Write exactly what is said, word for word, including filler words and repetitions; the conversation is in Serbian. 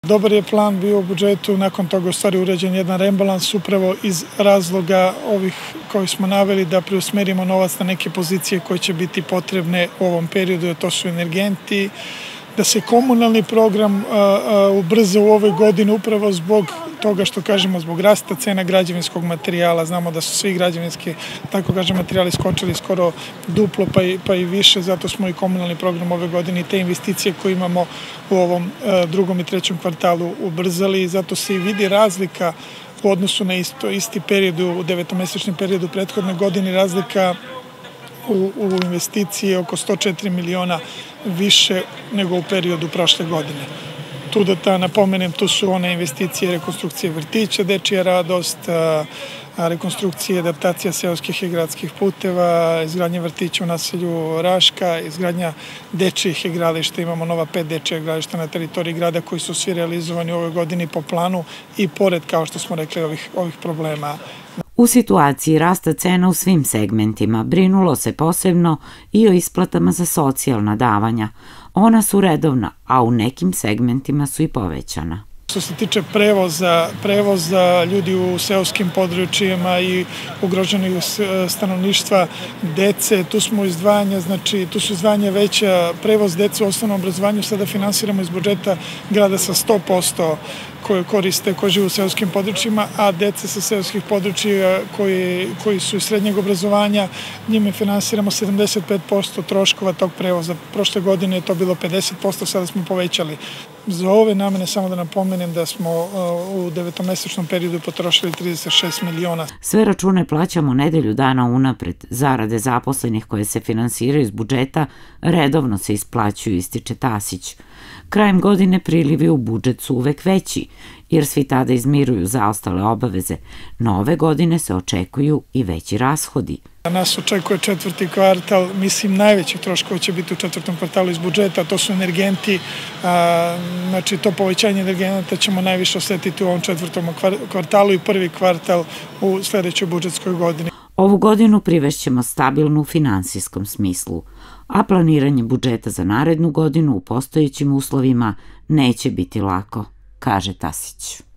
Dobar je plan bio u budžetu, nakon toga u stvari urađen jedan rebalans upravo iz razloga ovih koji smo naveli da preusmerimo novac na neke pozicije koje će biti potrebne u ovom periodu, a to su energenti, da se komunalni program ubrza u ovoj godini upravo zbog toga što kažemo zbog rasta cena građevinskog materijala. Znamo da su svi građevinski, tako kažem, materijali skočili skoro duplo pa i, pa i više, zato smo i komunalni program ove godine i te investicije koje imamo u ovom drugom i trećem kvartalu ubrzali i zato se i vidi razlika u odnosu na isto, isti period, u devetomesečnom periodu prethodne godine, razlika U, u investicije oko sto četiri miliona više nego u periodu prošle godine. Tu da ta napomenem, tu su one investicije rekonstrukcije vrtića, dečija radost, rekonstrukcije, adaptacija seoskih i gradskih puteva, izgradnja vrtića u naselju Raška, izgradnja dečijih igrališta. Imamo nova pet dečija igrališta na teritoriji grada koji su svi realizovani u ovoj godini po planu i pored, kao što smo rekli, ovih, ovih problema. U situaciji rasta cena u svim segmentima brinulo se posebno i o isplatama za socijalna davanja. Ona su redovna, a u nekim segmentima su i povećana. Što se tiče prevoza, prevoza ljudi u seoskim područjima i ugroženih stanovništva, dece, tu smo izdvajanja, znači tu su izdvajanja veća, prevoz dece u osnovnom obrazovanju sada finansiramo iz budžeta grada sa sto posto koje koriste, koji žive u seoskim područjima, a dece sa seoskih područja koji, koji su iz srednjeg obrazovanja, njime finansiramo sedamdeset pet posto troškova tog prevoza. Prošle godine je to bilo pedeset posto, sada smo povećali. Za ove namene samo da napomenem da smo u devetomesečnom periodu potrošili trideset šest miliona. Sve račune plaćamo nedelju dana unapred. Zarade zaposlenih koje se finansiraju iz budžeta redovno se isplaćuju, ističe Tasić. Krajem godine prilivi u budžet su uvek veći, jer svi tada izmiruju zaostale obaveze. Nove godine se očekuju i veći rashodi. Nas očekuje četvrti kvartal, mislim najvećih troškova će biti u četvrtom kvartalu iz budžeta, to su energenti, znači to povećanje energenata ćemo najviše osetiti u ovom četvrtom kvartalu i prvi kvartal u sledećoj budžetskoj godini. Ovu godinu privešćemo stabilnu u finansijskom smislu, a planiranje budžeta za narednu godinu u postojećim uslovima neće biti lako, kaže Tasić.